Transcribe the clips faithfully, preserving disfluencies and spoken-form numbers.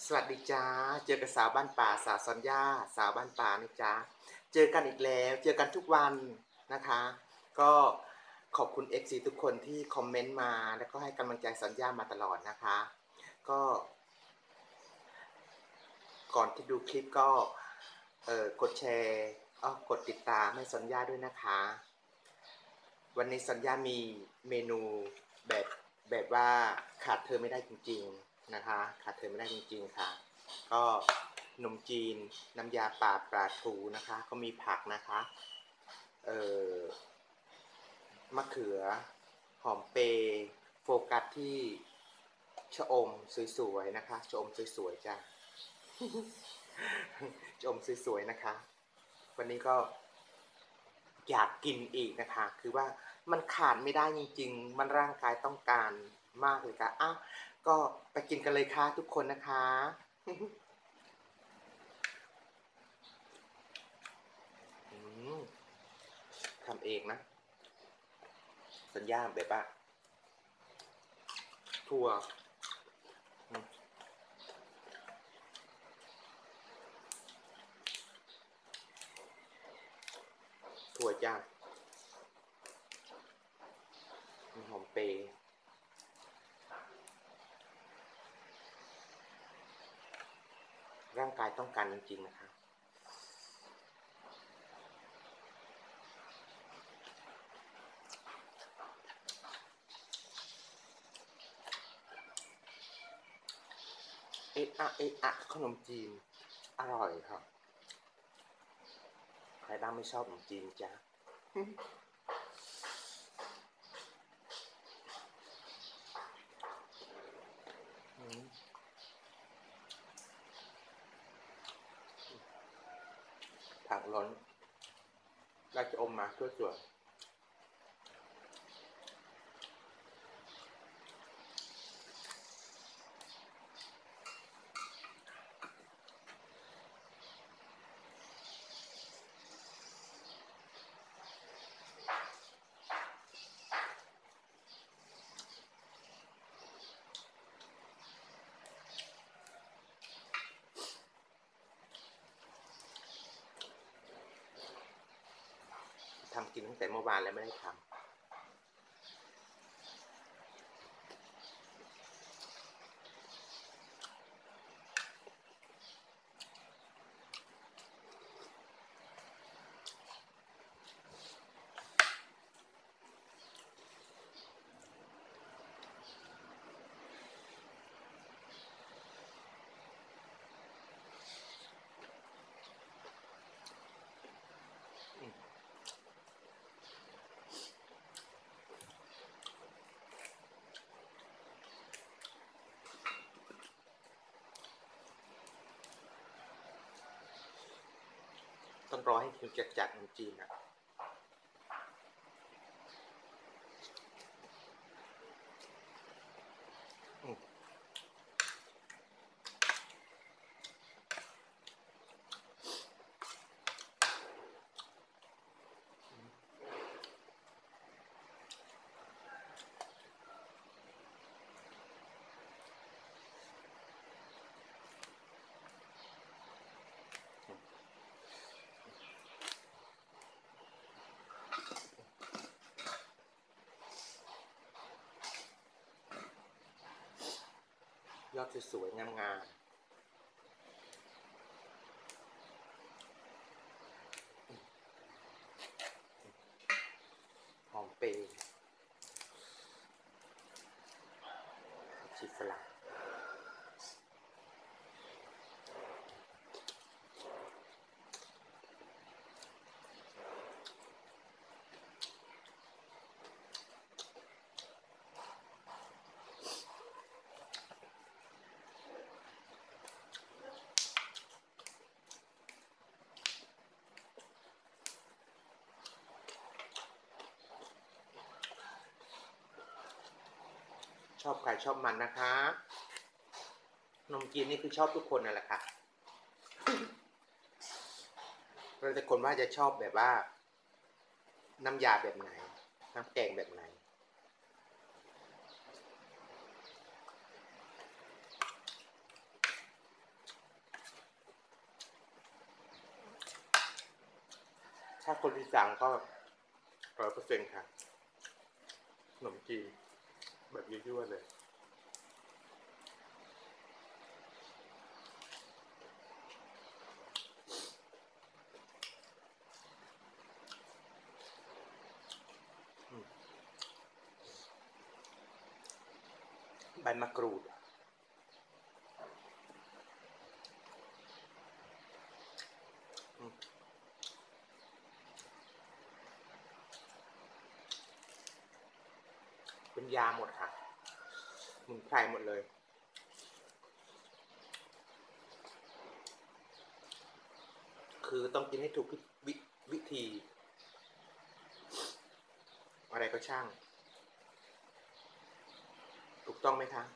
สวัสดีจ้าเจอกับสาวบ้านป่าสาวซอนย่าสาวบ้านป่านะจ๊ะเจอกันอีกแล้วเจอกันทุกวันนะคะก็ขอบคุณ เอฟ ซี ทุกคนที่คอมเมนต์มาแล้วก็ให้กำลังใจซอนย่ามาตลอดนะคะก็ก่อนที่ดูคลิปก็เอ่อกดแชร์อ้อกดติดตามให้ซอนย่าด้วยนะคะวันนี้ซอนย่ามีเมนูแบบแบบว่าขาดเธอไม่ได้จริงๆนะคะขาดเธอไม่ได้จริงๆค่ะก็ขนมจีนน้ำยาป่าปลาทูนะคะก็มีผักนะคะเอ่อมะเขือหอมเปรย์โฟกัสที่ชะอมสวยๆนะคะชะอมสวยๆจ้ะ ชะอมสวยๆนะคะวันนี้ก็อยากกินอีกนะคะคือว่ามันขาดไม่ได้จริงๆมันร่างกายต้องการมากเลยค่ะอ้าวก็ไปกินกันเลยค่ะทุกคนนะคะ อืมทำเองนะสัญญาแบบว่าถั่วอืมถั่วจ้าหอมเปรย์ร่างกายต้องการจริงๆนะคะเอ๊ะอะเอ๊ะอะขนมจีนอร่อยครับใครบ้างไม่ชอบขนมจีนจ้าอืมผักล้นเราจะอมมาเพื่อส่วนทำกินตั้งแต่เมื่อวานแล้วไม่ได้ทำต้องรอให้คิวจัดจัดขนมจีนอ่ะอืมยอดสวยๆงามๆหอมเปรย์ชีสลัด ชอบใครชอบมันนะคะนมจีนนี่คือชอบทุกคนนั่นแหละค่ะแล้วแต่คนว่าจะชอบแบบว่าน้ำยาแบบไหนน้ำแกงแบบไหนาคนอีสานก็ร้อยเปอร์เซ็นต์ค่ะขนมจีนแบบยั่วๆเลยใบมะกรูดเป็นยาหมดค่ะสมุนไพรหมดเลยคือต้องกินให้ถูกววิธีอะไรก็ช่างถูกต้องไหมคะ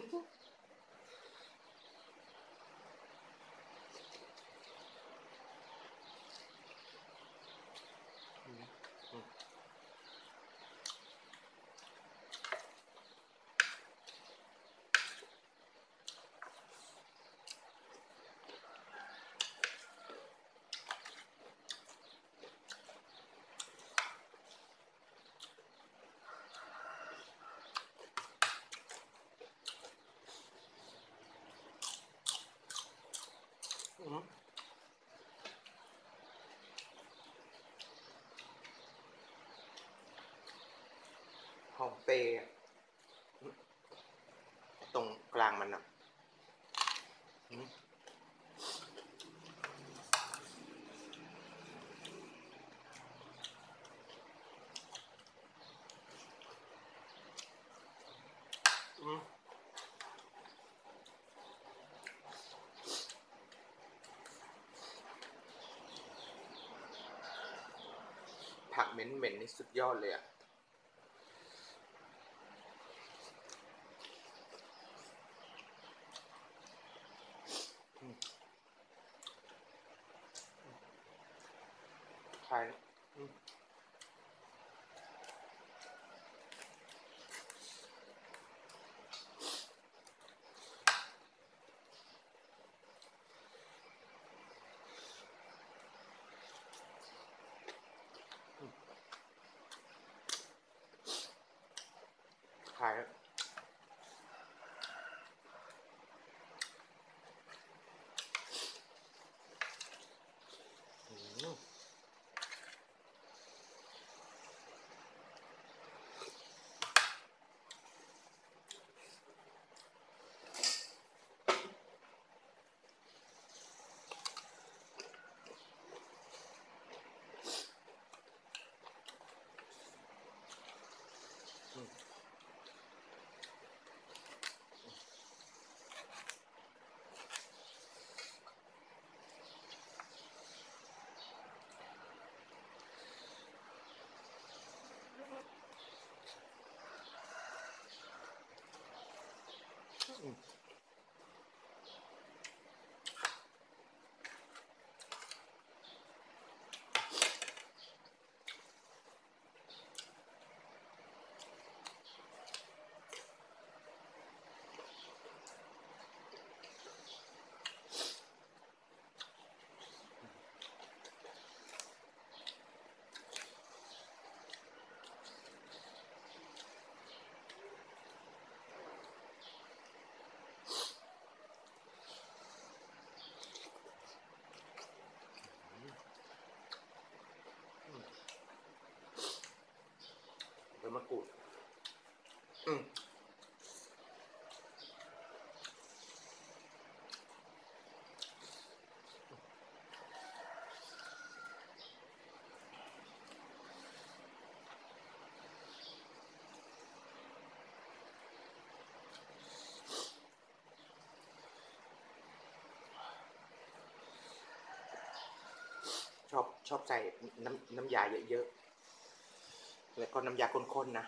หอมเปย์ตรงกลางมันอ่ะผักเหม็นๆนี่สุดยอดเลยอ่ะใช่ขายใบมะกรูดอืมชอบชอบใส่น้ำน้ำยาเยอะๆแล้วก็น้ำยาข้นๆนะ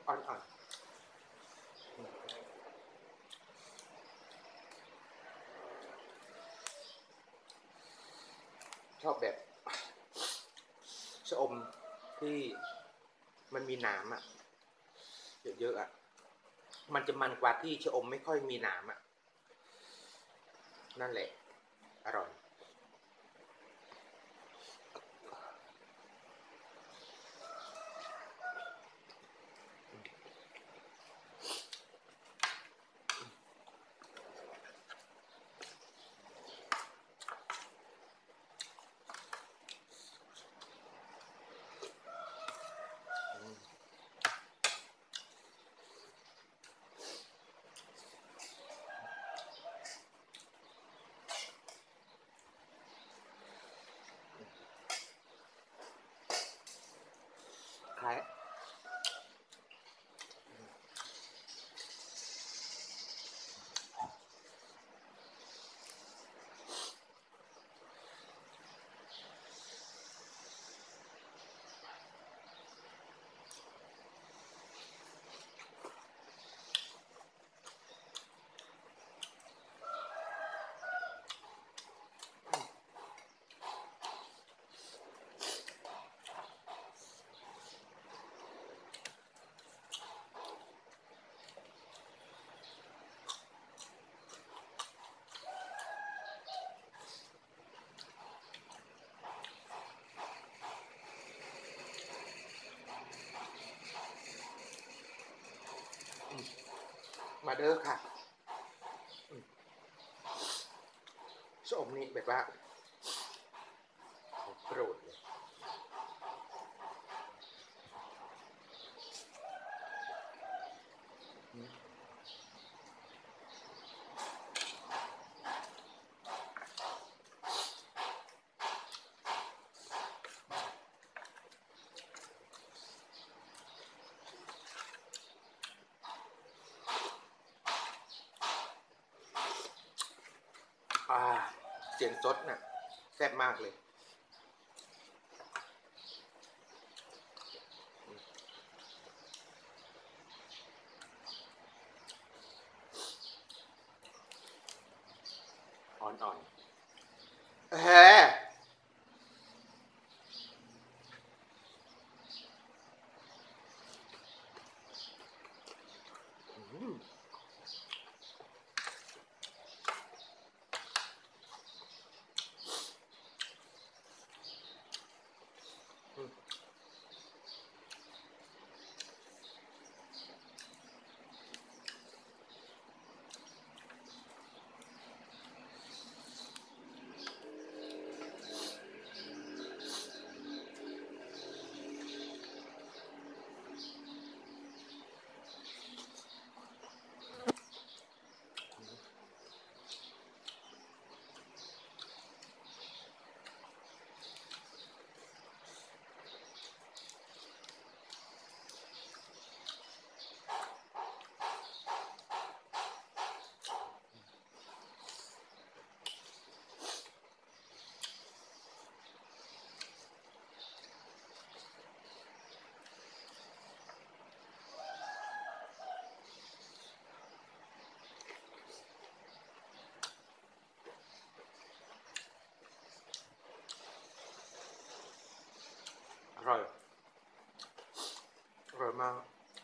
อ่อนๆชอบแบบชะอมที่มันมีหนามอ่ะเยอะๆอ่ะมันจะมันกว่าที่ชะอมไม่ค่อยมีหนามอ่ะนั่นแหละอร่อยคล้ายมาเด้อค่ะชะอมนี่แบบว่าโปรดเลยอ่าเสียงซดน่ะแซ่บมากเลยอ่อนๆเฮ้อร่อยอร่อยมาก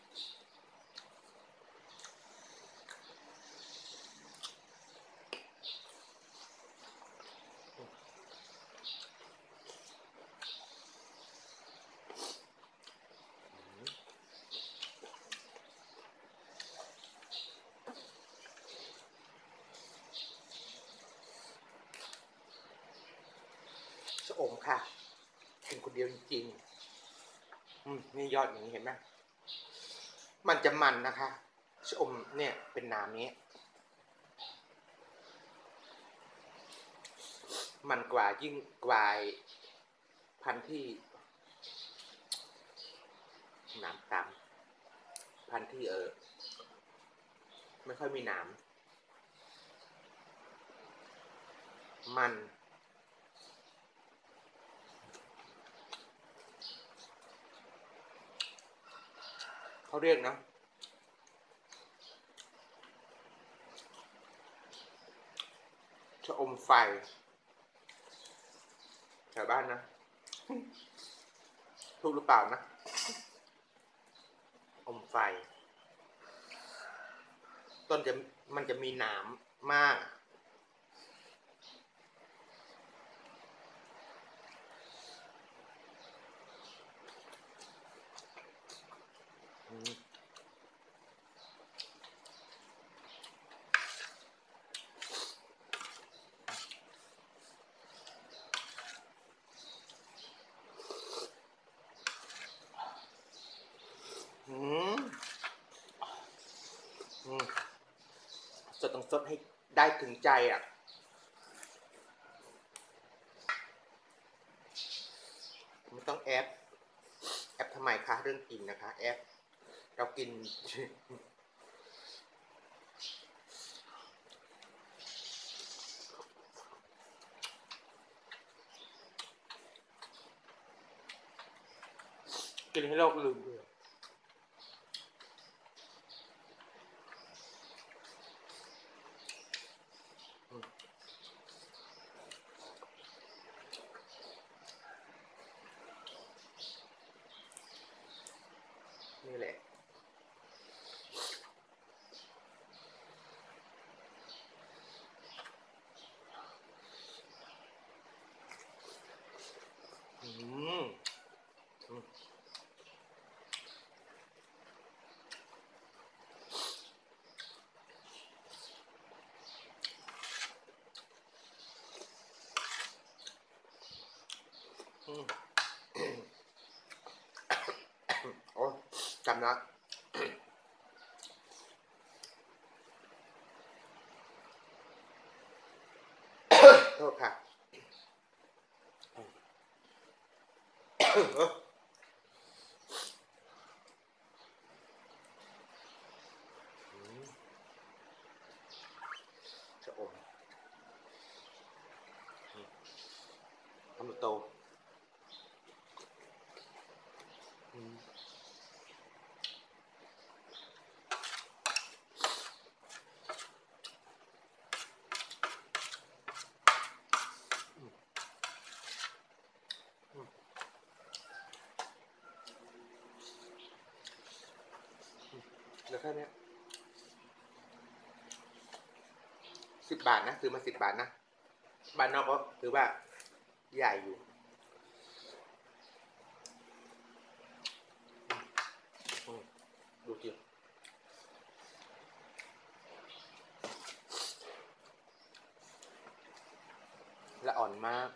ชะอมค่ะกินคนเดียวจริงๆอืมนี่ยอดอย่างนี้เห็นไหมมันจะมันนะคะชะอมเนี่ยเป็นน้ำนี้มันกว่ายิ่งกว่าพันธุ์ที่น้ำตามพันธุ์ที่เออไม่ค่อยมีน้ำมันพเขาเรียกนะชะอมไฟแถวบ้านนะถูกหรือเปล่านะอมไฟต้นจะมันจะมีหนามมากอืมอืมสดต้องสดให้ได้ถึงใจอ่ะไม่ต้องแอปแอปทำไมคะเรื่องกินนะคะแอปเรากินกินให้โลกลืมเลยนี่แหละอืมอืมอืมโอ้จำนะโทษค่ะชะอมทำโตอืมแล้วแค่นี้สิบบาทนะซื้อมาสิบบาทนะบ้านนอกก็ถือว่าใหญ่อยู่ดูสิละอ่อนมาก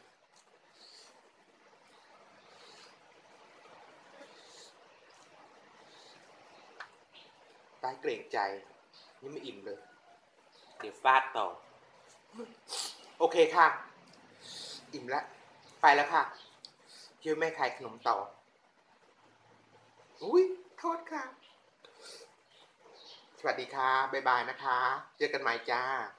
ตายเกรงใจนี่ไม่อิ่มเลยเดี๋ยวฟาดต่อโอเคค่ะอิ่มแล้วไปแล้วค่ะเที่ยวแม่ขายขนมต่ออุ้ยโทษค่ะสวัสดีค่ะบ๊ายบายนะคะเจอกันใหม่จ้า